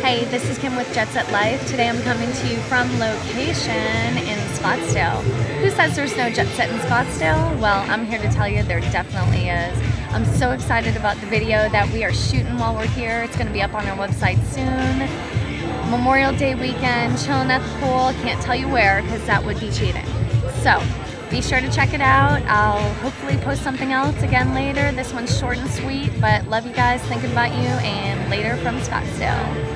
Hey, this is Kim with Jet Set Life. Today I'm coming to you from location in Scottsdale. Who says there's no Jet Set in Scottsdale? Well, I'm here to tell you there definitely is. I'm so excited about the video that we are shooting while we're here. It's going to be up on our website soon. Memorial Day weekend, chilling at the pool. Can't tell you where because that would be cheating. So be sure to check it out. I'll hopefully post something else again later. This one's short and sweet, but love you guys, thinking about you, and later from Scottsdale.